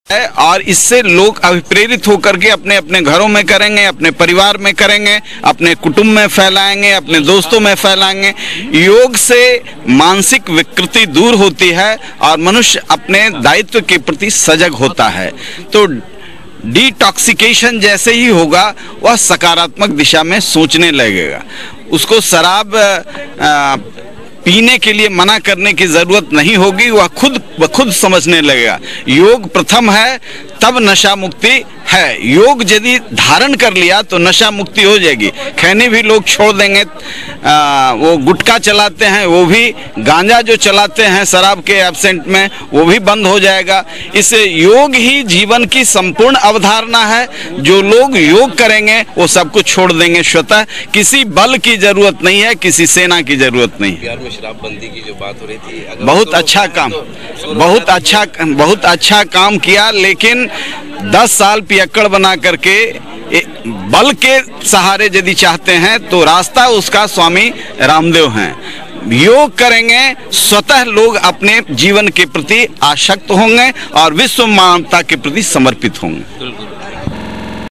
और इससे लोग अभिप्रेरित होकर के अपने अपने घरों में करेंगे, अपने परिवार में करेंगे, अपने कुटुंब में फैलाएंगे, अपने दोस्तों में फैलाएंगे। योग से मानसिक विकृति दूर होती है और मनुष्य अपने दायित्व के प्रति सजग होता है। तो डिटॉक्सिकेशन जैसे ही होगा वह सकारात्मक दिशा में सोचने लगेगा। उसको शराब पीने के लिए मना करने की जरूरत नहीं होगी, वह खुद समझने लगेगा। योग प्रथम है तब नशा मुक्ति है। योग यदि धारण कर लिया तो नशा मुक्ति हो जाएगी। खैनी भी लोग छोड़ देंगे, वो गुटखा चलाते हैं, वो भी गांजा जो चलाते हैं शराब के एब्सेंट में, वो भी बंद हो जाएगा। इसे योग ही जीवन की संपूर्ण अवधारणा है। जो लोग योग करेंगे वो सब कुछ छोड़ देंगे स्वतः। किसी बल की जरूरत नहीं है, किसी सेना की जरूरत नहीं है। बिहार में शराबबंदी की जो बात हो रही थी, बहुत अच्छा काम, बहुत अच्छा काम किया, लेकिन 10 साल पियक्कड़ बना करके बल के सहारे यदि चाहते हैं तो रास्ता उसका स्वामी रामदेव हैं। योग करेंगे स्वतः लोग अपने जीवन के प्रति आसक्त होंगे और विश्व मानवता के प्रति समर्पित होंगे।